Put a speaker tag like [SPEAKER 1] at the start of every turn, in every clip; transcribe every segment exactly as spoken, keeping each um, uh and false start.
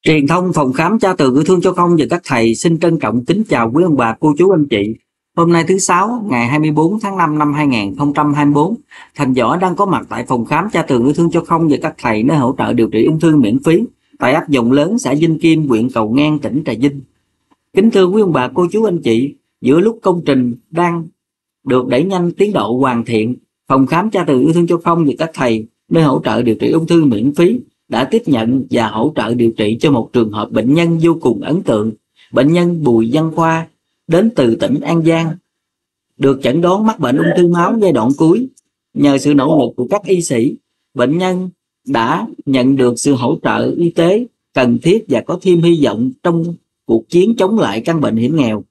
[SPEAKER 1] Truyền thông phòng khám Cha Từ Yêu Thương Cho Không và các thầy xin trân trọng kính chào quý ông bà, cô chú, anh chị. Hôm nay thứ Sáu, ngày hai mươi tư tháng năm năm hai nghìn không trăm hai mươi tư, Thành Võ đang có mặt tại phòng khám Cha Từ Yêu Thương Cho Không và các thầy nơi hỗ trợ điều trị ung thư miễn phí tại ấp Dòng Lớn, xã Vinh Kim, huyện Cầu Ngang, tỉnh Trà Vinh. Kính thưa quý ông bà, cô chú, anh chị, giữa lúc công trình đang được đẩy nhanh tiến độ hoàn thiện, phòng khám Cha Từ Yêu Thương Cho Không và các thầy nơi hỗ trợ điều trị ung thư miễn phí đã tiếp nhận và hỗ trợ điều trị cho một trường hợp bệnh nhân vô cùng ấn tượng. Bệnh nhân Bùi Văn Khoa đến từ tỉnh An Giang, được chẩn đoán mắc bệnh ung thư máu giai đoạn cuối. Nhờ sự nỗ lực của các y sĩ, bệnh nhân đã nhận được sự hỗ trợ y tế cần thiết và có thêm hy vọng trong cuộc chiến chống lại căn bệnh hiểm nghèo.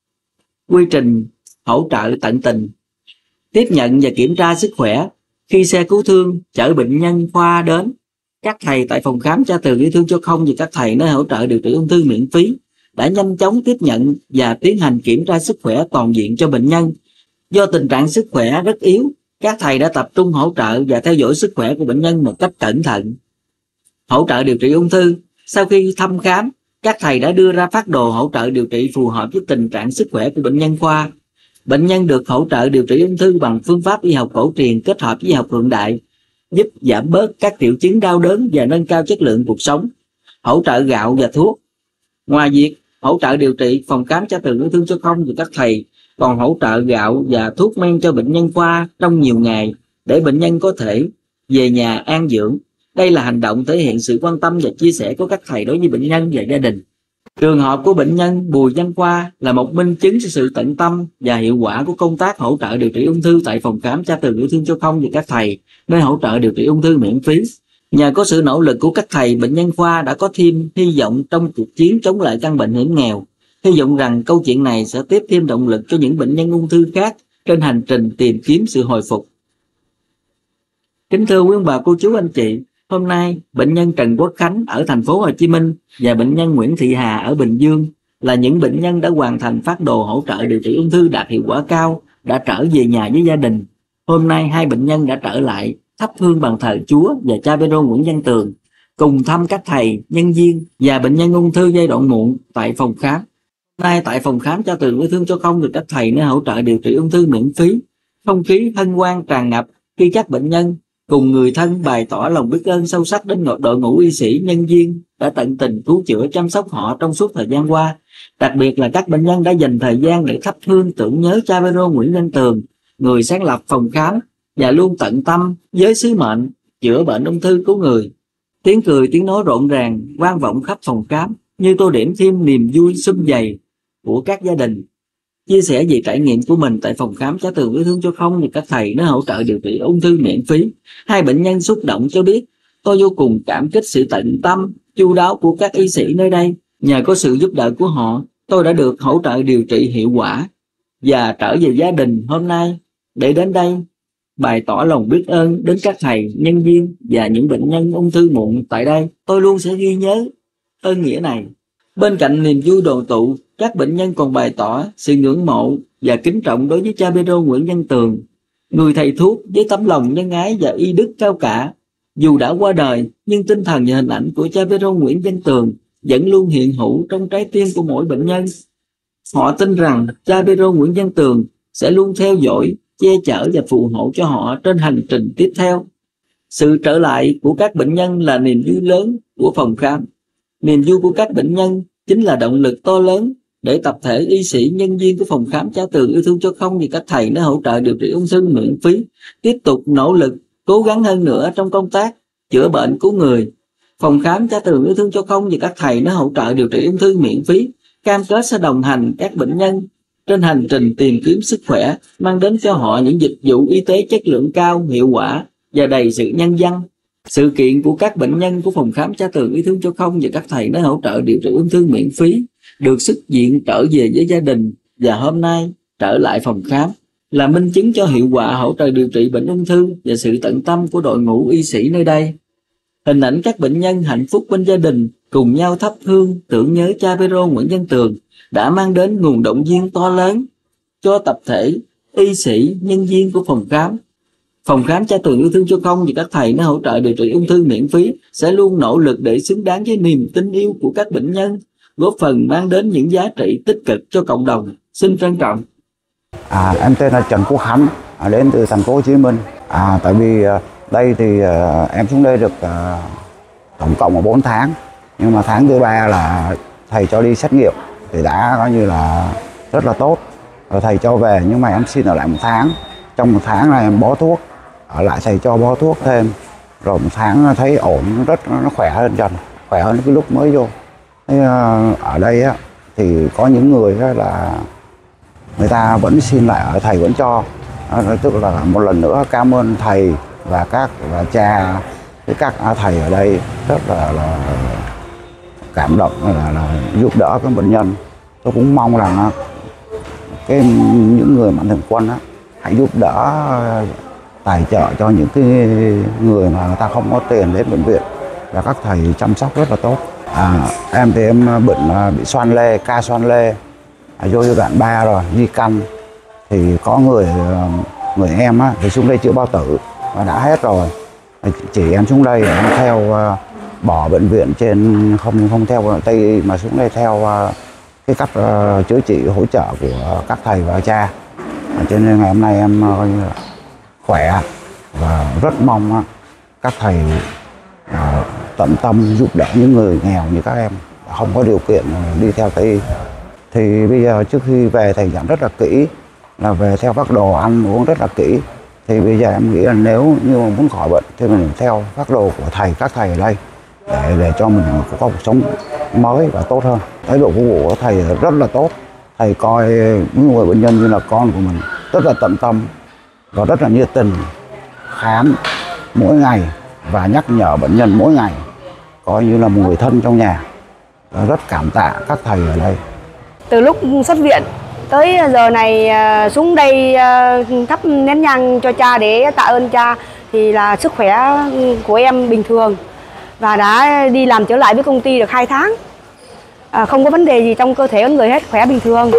[SPEAKER 1] Quy trình hỗ trợ tận tình: tiếp nhận và kiểm tra sức khỏe. Khi xe cứu thương chở bệnh nhân Khoa đến, các thầy tại phòng khám Cha Từ Yêu Thương Cho Không và các thầy nơi hỗ trợ điều trị ung thư miễn phí đã nhanh chóng tiếp nhận và tiến hành kiểm tra sức khỏe toàn diện cho bệnh nhân. Do tình trạng sức khỏe rất yếu, các thầy đã tập trung hỗ trợ và theo dõi sức khỏe của bệnh nhân một cách cẩn thận. Hỗ trợ điều trị ung thư: sau khi thăm khám, các thầy đã đưa ra phác đồ hỗ trợ điều trị phù hợp với tình trạng sức khỏe của bệnh nhân Khoa. Bệnh nhân được hỗ trợ điều trị ung thư bằng phương pháp y học cổ truyền kết hợp với y học hiện đại, giúp giảm bớt các triệu chứng đau đớn và nâng cao chất lượng cuộc sống. Hỗ trợ gạo và thuốc: ngoài việc hỗ trợ điều trị, phòng khám Cha Từ Yêu Thương Cho Không và các thầy còn hỗ trợ gạo và thuốc men cho bệnh nhân Khoa trong nhiều ngày để bệnh nhân có thể về nhà an dưỡng. Đây là hành động thể hiện sự quan tâm và chia sẻ của các thầy đối với bệnh nhân và gia đình. Trường hợp của bệnh nhân Bùi Văn Khoa là một minh chứng cho sự tận tâm và hiệu quả của công tác hỗ trợ điều trị ung thư tại phòng khám Cha Từ Yêu Thương Cho Không và các thầy nơi hỗ trợ điều trị ung thư miễn phí. Nhờ có sự nỗ lực của các thầy, bệnh nhân Khoa đã có thêm hy vọng trong cuộc chiến chống lại căn bệnh hiểm nghèo. Hy vọng rằng câu chuyện này sẽ tiếp thêm động lực cho những bệnh nhân ung thư khác trên hành trình tìm kiếm sự hồi phục. Kính thưa quý ông bà, cô chú, anh chị, hôm nay bệnh nhân Trần Quốc Khánh ở thành phố Hồ Chí Minh và bệnh nhân Nguyễn Thị Hà ở Bình Dương là những bệnh nhân đã hoàn thành phác đồ hỗ trợ điều trị ung thư đạt hiệu quả cao, đã trở về nhà với gia đình. Hôm nay hai bệnh nhân đã trở lại thắp hương bàn thờ Chúa và cha Pê-rô Nguyễn Văn Tường, cùng thăm các thầy, nhân viên và bệnh nhân ung thư giai đoạn muộn tại phòng khám. Hôm nay tại phòng khám Cha Từ Yêu Thương Cho Không được các thầy nơi hỗ trợ điều trị ung thư miễn phí. Không khí hân hoan tràn ngập khi các bệnh nhân cùng người thân bày tỏ lòng biết ơn sâu sắc đến đội ngũ y sĩ, nhân viên đã tận tình cứu chữa chăm sóc họ trong suốt thời gian qua. Đặc biệt là các bệnh nhân đã dành thời gian để thắp hương tưởng nhớ cha Pê-rô Nguyễn Văn Tường, người sáng lập phòng khám và luôn tận tâm với sứ mệnh chữa bệnh ung thư cứu người. Tiếng cười, tiếng nói rộn ràng vang vọng khắp phòng khám như tô điểm thêm niềm vui sum vầy của các gia đình. Chia sẻ về trải nghiệm của mình tại phòng khám Cha Từ Yêu Thương Cho Không và các thầy nơi hỗ trợ điều trị ung thư miễn phí, hai bệnh nhân xúc động cho biết: tôi vô cùng cảm kích sự tận tâm, chu đáo của các y sĩ nơi đây. Nhờ có sự giúp đỡ của họ, tôi đã được hỗ trợ điều trị hiệu quả và trở về gia đình hôm nay. Để đến đây bày tỏ lòng biết ơn đến các thầy, nhân viên và những bệnh nhân ung thư muộn tại đây, tôi luôn sẽ ghi nhớ ơn nghĩa này. Bên cạnh niềm vui đoàn tụ, các bệnh nhân còn bày tỏ sự ngưỡng mộ và kính trọng đối với cha Pê-rô Nguyễn Văn Tường, người thầy thuốc với tấm lòng nhân ái và y đức cao cả. Dù đã qua đời, nhưng tinh thần và hình ảnh của cha Pê-rô Nguyễn Văn Tường vẫn luôn hiện hữu trong trái tim của mỗi bệnh nhân. Họ tin rằng cha Pê-rô Nguyễn Văn Tường sẽ luôn theo dõi, che chở và phù hộ cho họ trên hành trình tiếp theo. Sự trở lại của các bệnh nhân là niềm vui lớn của phòng khám. Niềm vui của các bệnh nhân chính là động lực to lớn để tập thể y sĩ, nhân viên của phòng khám Cha Từ Yêu Thương Cho Không và các thầy đã hỗ trợ điều trị ung thư miễn phí tiếp tục nỗ lực, cố gắng hơn nữa trong công tác chữa bệnh cứu người. Phòng khám Cha Từ Yêu Thương Cho Không và các thầy đã hỗ trợ điều trị ung thư miễn phí cam kết sẽ đồng hành các bệnh nhân trên hành trình tìm kiếm sức khỏe, mang đến cho họ những dịch vụ y tế chất lượng cao, hiệu quả và đầy sự nhân văn. Sự kiện của các bệnh nhân của phòng khám Cha Từ Yêu Thương Cho Không và các thầy đã hỗ trợ điều trị ung thư miễn phí được xuất viện trở về với gia đình và hôm nay trở lại phòng khám là minh chứng cho hiệu quả hỗ trợ điều trị bệnh ung thư và sự tận tâm của đội ngũ y sĩ nơi đây. Hình ảnh các bệnh nhân hạnh phúc bên gia đình cùng nhau thắp hương tưởng nhớ cha Pê-rô Nguyễn Văn Tường đã mang đến nguồn động viên to lớn cho tập thể y sĩ, nhân viên của phòng khám. Phòng khám Cha Tường Yêu Thương Cho Không và các thầy đã hỗ trợ điều trị ung thư miễn phí sẽ luôn nỗ lực để xứng đáng với niềm tin yêu của các bệnh nhân, góp phần mang đến những giá trị tích cực cho cộng đồng. Xin trân trọng.
[SPEAKER 2] À, em tên là Trần Quốc Khánh, đến từ thành phố Hồ Chí Minh. À, tại vì đây thì em xuống đây được tổng cộng là bốn tháng, nhưng mà tháng thứ ba là thầy cho đi xét nghiệm thì đã coi như là rất là tốt. Rồi thầy cho về, nhưng mà em xin ở lại một tháng. Trong một tháng này em bó thuốc, ở lại thầy cho bó thuốc thêm. Rồi một tháng thấy ổn, rất nó khỏe hơn dần, khỏe hơn cái lúc mới vô. Thế, ở đây á, thì có những người là người ta vẫn xin lại, ở thầy vẫn cho. Tức là một lần nữa cảm ơn thầy và các và cha với các thầy ở đây rất là, là cảm động, là, là giúp đỡ các bệnh nhân. Tôi cũng mong rằng cái những người mạnh thường quân á, hãy giúp đỡ tài trợ cho những cái người mà người ta không có tiền đến bệnh viện, và các thầy chăm sóc rất là tốt. À, em thì em bệnh bị xoan lê, ca xoan lê, à, vô giai đoạn ba rồi, di căn. Thì có người người em á, thì xuống đây chữa bao tử và đã hết rồi. Chỉ em xuống đây em theo bỏ bệnh viện trên, không không theo Tây y mà xuống đây theo cái cách uh, chữa trị hỗ trợ của các thầy và cha. Cho nên ngày hôm nay em uh, khỏe và rất mong uh, các thầy uh, tận tâm giúp đỡ những người nghèo như các em không có điều kiện uh, đi theo Tây y. Thì bây giờ trước khi về thầy dặn rất là kỹ, là về theo phác đồ ăn uống rất là kỹ. Thì bây giờ em nghĩ là nếu như mà muốn khỏi bệnh thì mình theo phác đồ của thầy, các thầy ở đây, để, để cho mình có cuộc sống mới và tốt hơn. Thái độ phục vụ của thầy rất là tốt. Thầy coi những người bệnh nhân như là con của mình, rất là tận tâm và rất là nhiệt tình, khám mỗi ngày và nhắc nhở bệnh nhân mỗi ngày, coi như là một người thân trong nhà. Rất cảm tạ các thầy ở đây.
[SPEAKER 3] Từ lúc xuất viện tới giờ này xuống đây thắp nén nhang cho cha để tạ ơn cha, thì là sức khỏe của em bình thường và đã đi làm trở lại với công ty được hai tháng. À, không có vấn đề gì trong cơ thể con người hết, khỏe bình thường.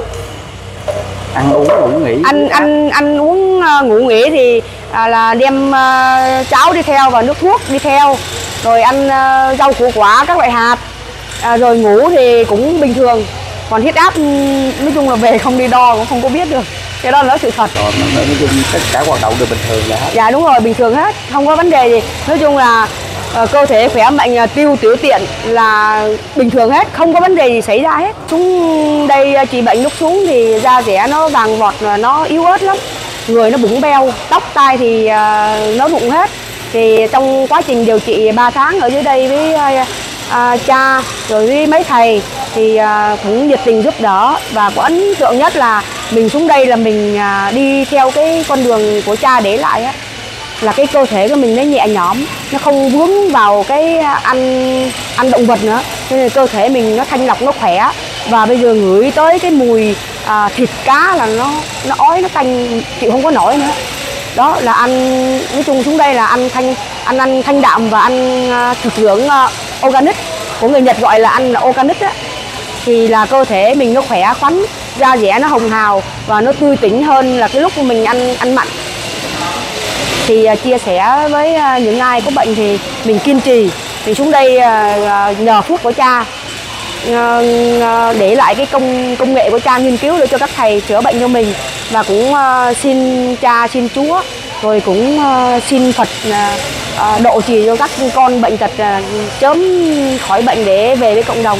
[SPEAKER 1] Ăn uống ngủ nghỉ.
[SPEAKER 3] Ăn ăn ăn uống uh, ngủ nghỉ thì à, là đem uh, cháo đi theo và nước thuốc đi theo, rồi ăn uh, rau củ quả các loại hạt, à, rồi ngủ thì cũng bình thường. Còn huyết áp nói chung là về không đi đo cũng không có biết được, cái đó là sự thật.
[SPEAKER 1] Rồi, nói chung tất cả hoạt động đều bình thường là hết.
[SPEAKER 3] Dạ đúng rồi, bình thường hết, không có vấn đề gì. Nói chung là uh, cơ thể khỏe mạnh, tiêu tiểu tiện là bình thường hết, không có vấn đề gì xảy ra hết. Xuống đây trị bệnh lúc xuống thì da dẻ nó vàng vọt và nó yếu ớt lắm, người nó bụng beo, tóc tai thì uh, nó rụng hết. Thì trong quá trình điều trị ba tháng ở dưới đây với uh, uh, cha rồi với mấy thầy thì uh, cũng nhiệt tình giúp đỡ, và có ấn tượng nhất là mình xuống đây là mình uh, đi theo cái con đường của cha để lại á, là cái cơ thể của mình nó nhẹ nhõm, nó không vướng vào cái ăn ăn động vật nữa, nên cơ thể mình nó thanh lọc, nó khỏe. Và bây giờ ngửi tới cái mùi à, thịt cá là nó nó ói, nó tanh, chịu không có nổi nữa. Đó là ăn, nói chung xuống đây là ăn thanh ăn ăn thanh đạm và ăn uh, thực dưỡng uh, organic, của người Nhật gọi là ăn là organic á. Thì là cơ thể mình nó khỏe khoắn, da dẻ nó hồng hào và nó tươi tỉnh hơn là cái lúc mình ăn ăn mặn. Thì uh, chia sẻ với uh, những ai có bệnh thì mình kiên trì. Thì xuống đây uh, nhờ phước của cha, uh, uh, để lại cái công công nghệ của cha nghiên cứu để cho các thầy chữa bệnh cho mình. Và cũng uh, xin cha, xin Chúa, rồi cũng uh, xin Phật uh, uh, độ trì cho các con bệnh tật uh, sớm khỏi bệnh để về với cộng đồng.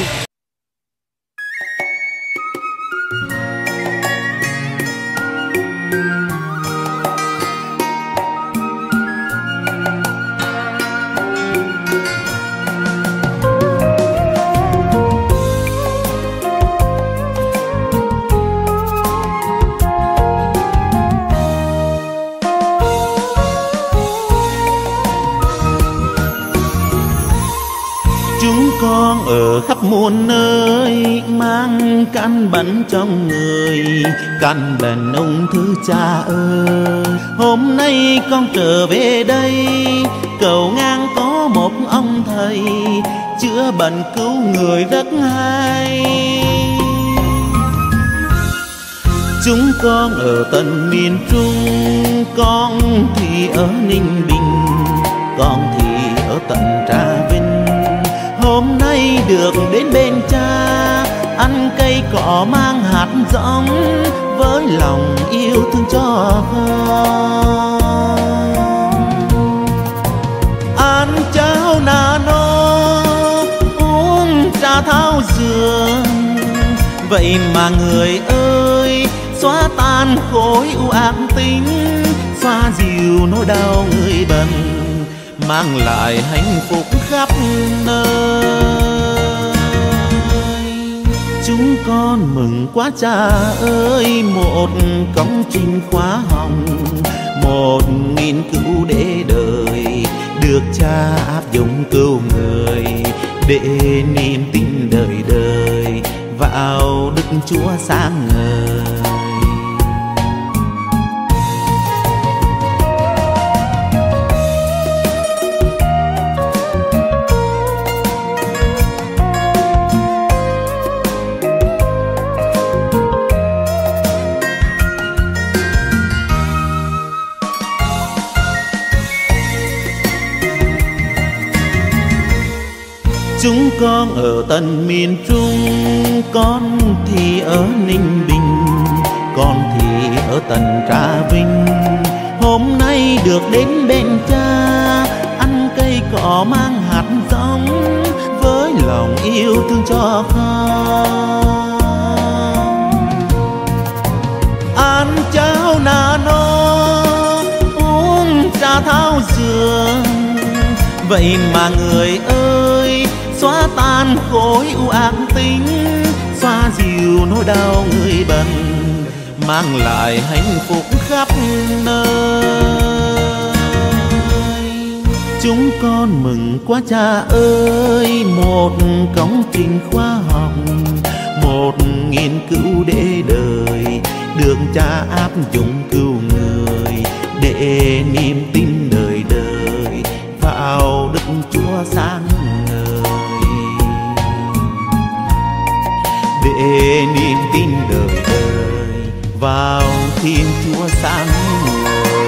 [SPEAKER 4] Chúng con ở khắp muôn nơi mang căn bệnh trong người, căn bệnh ung thư cha ơi. Hôm nay con trở về đây cầu ngang có một ông thầy chữa bệnh cứu người rất hay. Chúng con ở tận miền Trung, con thì ở Ninh Bình, con thì ở tận Trà Vinh. Hôm nay được đến bên cha, ăn cây cỏ mang hạt giống, với lòng yêu thương cho con. Ăn cháo nà nó, uống trà thảo dược, vậy mà người ơi xóa tan khối u ác tính, xoa dịu nỗi đau người bần, mang lại hạnh phúc khắp nơi. Chúng con mừng quá cha ơi, một công trình khóa hồng, một nghiên cứu để đời, được cha áp dụng cứu người, để niềm tin đời đời vào Đức Chúa sáng ngời. Chúng con ở tận miền Trung, con thì ở Ninh Bình, con thì ở tận Trà Vinh. Hôm nay được đến bên cha, ăn cây cỏ mang hạt giống, với lòng yêu thương cho con. Ăn cháo nà nó, uống trà thảo dược, vậy mà người ơi xóa tan khối u ác tính, xoa dịu nỗi đau người bần, mang lại hạnh phúc khắp nơi. Chúng con mừng quá cha ơi, một công trình khoa học, một nghiên cứu để đời, được cha áp dụng cứu người, để niềm tin đời đời vào Đức Chúa sáng ngời, để niềm tin đời đời vào Thiên Chúa sáng ngời.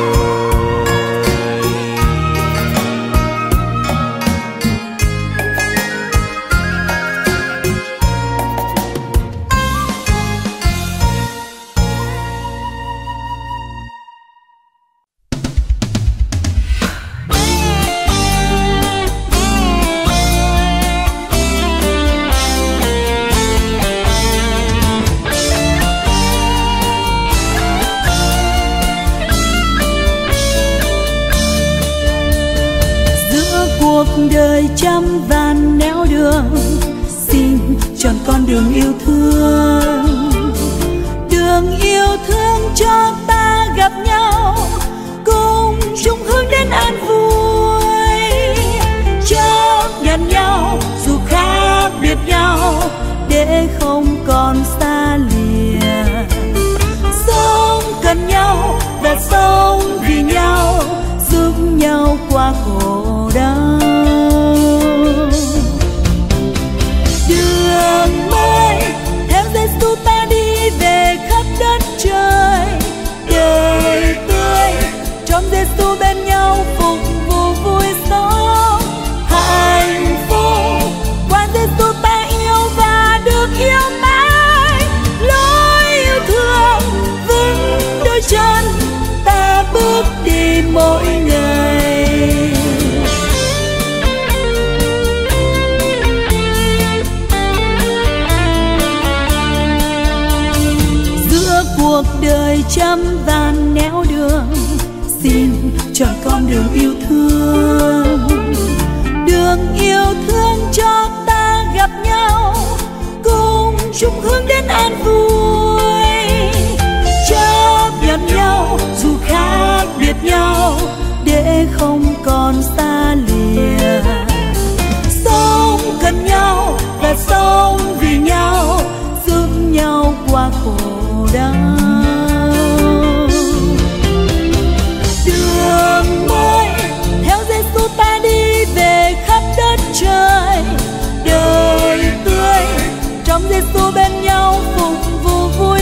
[SPEAKER 5] Đời trăm vạn nẻo đường, xin chọn con đường yêu thương. Đường yêu thương cho ta gặp nhau, cùng chung hướng đến an vui. Chấp nhận nhau dù khác biệt nhau, để không còn xa lìa. Sống cần nhau và sống vì nhau, giúp nhau qua khổ đau. Đường mới theo Giêsu ta đi về khắp đất trời, đời tươi trong Giêsu bên nhau phục vụ vui sống. Hạnh phúc qua Giêsu ta yêu và được yêu mãi, lối yêu thương vững đôi chân ta bước đi mỗi ngày. Cuộc đời trăm vạn nẻo đường, xin chọn con đường yêu thương. Đường yêu thương cho ta gặp nhau, cùng chung hướng đến an vui. Chấp nhận nhau dù khác biệt nhau, để không còn xa lìa. Sống cần nhau và sống vì nhau, giúp nhau qua khổ đau. Đường mới theo Giêsu ta đi về khắp đất trời, đời tươi trong Giêsu bên nhau phục vụ vui.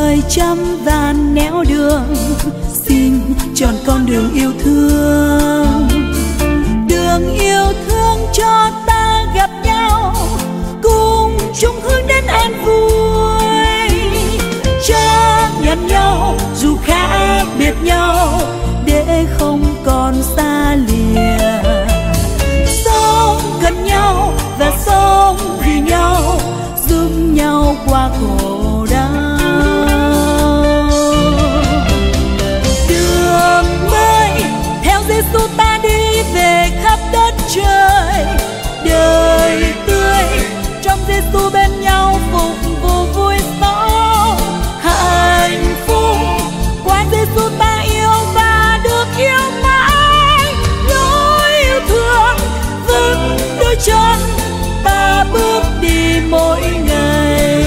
[SPEAKER 5] đời trăm vạn nẻo đường, xin chọn con đường yêu thương. Đường yêu thương cho ta gặp nhau, cùng chung hướng đến an vui. Chấp nhận nhau dù khác biệt nhau, để không còn xa lìa. Sống gần nhau và sống vì nhau, giúp nhau qua khổ đau. Đường mới theo Giêsu ta đi về khắp đất trời, đời tươi trong Giêsu bên nhau phục vụ vui sống. Hạnh phúc qua Giêsu ta yêu và được yêu mãi. Lối yêu thương vững đôi chân ta bước đi mỗi ngày.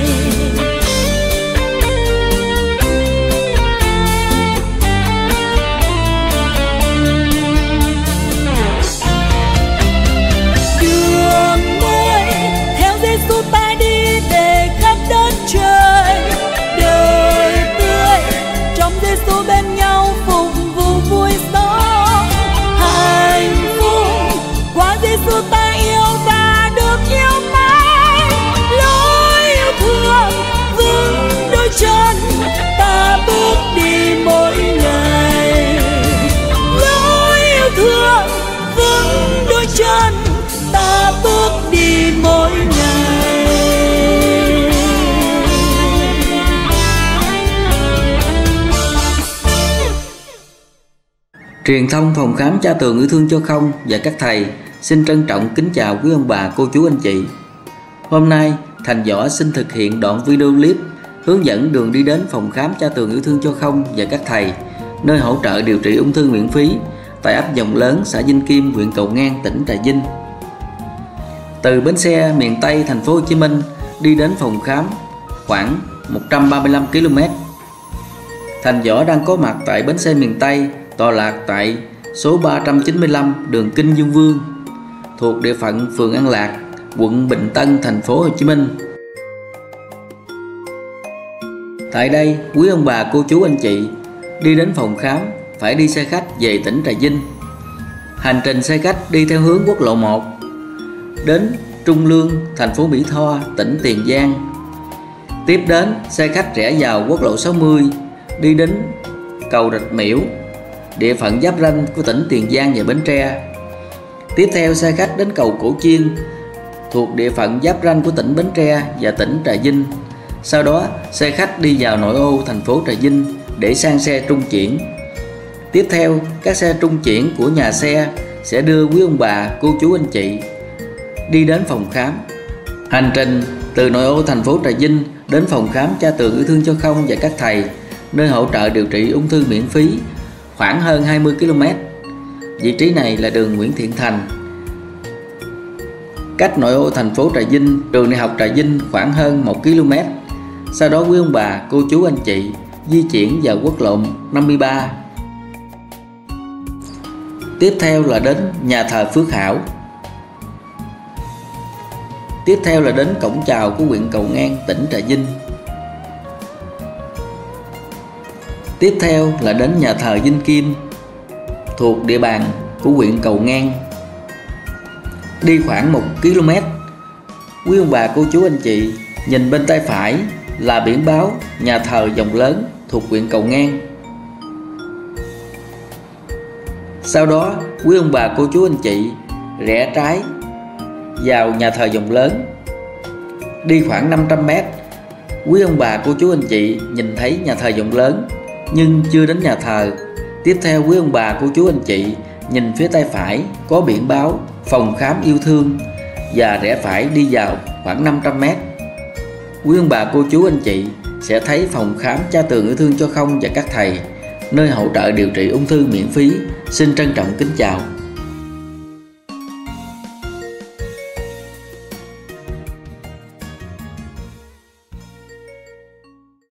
[SPEAKER 5] Đường mới theo Giêsu ta đi về khắp đất trời, đời tươi trong Giêsu bên nhau phục vụ vui sống. Hạnh phúc qua Giêsu ta yêu và được yêu mãi. Lối yêu thương vững đôi chân ta bước đi mỗi ngày. Lối yêu thương vững đôi chân ta bước đi mỗi ngày.
[SPEAKER 1] Truyền thông phòng khám Cha Tường Yêu Thương Cho Không và các thầy xin trân trọng kính chào quý ông bà, cô chú, anh chị. Hôm nay Thành Võ xin thực hiện đoạn video clip hướng dẫn đường đi đến phòng khám Cha Tường Yêu Thương Cho Không và các thầy, nơi hỗ trợ điều trị ung thư miễn phí tại ấp Dòng Lớn, xã Vinh Kim, huyện Cầu Ngang, tỉnh Trà Vinh. Từ bến xe miền Tây thành phố Hồ Chí Minh đi đến phòng khám khoảng một trăm ba mươi lăm ki lô mét. Thành Võ đang có mặt tại bến xe miền Tây, tọa lạc tại số ba trăm chín mươi lăm đường Kinh Dương Vương, thuộc địa phận phường An Lạc, quận Bình Tân, thành phố Hồ Chí Minh. Tại đây, quý ông bà, cô chú, anh chị đi đến phòng khám phải đi xe khách về tỉnh Trà Vinh. Hành trình xe khách đi theo hướng quốc lộ một đến Trung Lương, thành phố Mỹ Tho, tỉnh Tiền Giang. Tiếp đến, xe khách rẽ vào quốc lộ sáu mươi đi đến cầu Rạch Miễu, địa phận giáp ranh của tỉnh Tiền Giang và Bến Tre. Tiếp theo, xe khách đến cầu Cổ Chiên, thuộc địa phận giáp ranh của tỉnh Bến Tre và tỉnh Trà Vinh. Sau đó, xe khách đi vào nội ô thành phố Trà Vinh để sang xe trung chuyển. Tiếp theo, các xe trung chuyển của nhà xe sẽ đưa quý ông bà, cô chú, anh chị đi đến phòng khám. Hành trình từ nội ô thành phố Trà Vinh đến phòng khám Cha Tường Yêu Thương Cho Không và các thầy, nơi hỗ trợ điều trị ung thư miễn phí, khoảng hơn hai mươi ki lô mét. Vị trí này là đường Nguyễn Thiện Thành, cách nội ô thành phố Trà Vinh, trường đại học Trà Vinh khoảng hơn một ki lô mét. Sau đó quý ông bà, cô chú, anh chị di chuyển vào quốc lộ năm mươi ba. Tiếp theo là đến nhà thờ Phước Hảo. Tiếp theo là đến cổng chào của huyện Cầu Ngang, tỉnh Trà Vinh. Tiếp theo là đến nhà thờ Vinh Kim, thuộc địa bàn của huyện Cầu Ngang. Đi khoảng một ki lô mét, quý ông bà, cô chú, anh chị nhìn bên tay phải là biển báo nhà thờ Dòng Lớn, thuộc huyện Cầu Ngang. Sau đó, quý ông bà, cô chú, anh chị rẽ trái vào nhà thờ Dòng Lớn. Đi khoảng năm trăm mét, quý ông bà, cô chú, anh chị nhìn thấy nhà thờ Dòng Lớn nhưng chưa đến nhà thờ. Tiếp theo, quý ông bà, cô chú, anh chị nhìn phía tay phải có biển báo phòng khám yêu thương và rẽ phải đi vào khoảng năm trăm mét. Quý ông bà, cô chú, anh chị sẽ thấy phòng khám Cha Tường Yêu Thương Cho Không và các thầy, nơi hỗ trợ điều trị ung thư miễn phí. Xin trân trọng kính chào.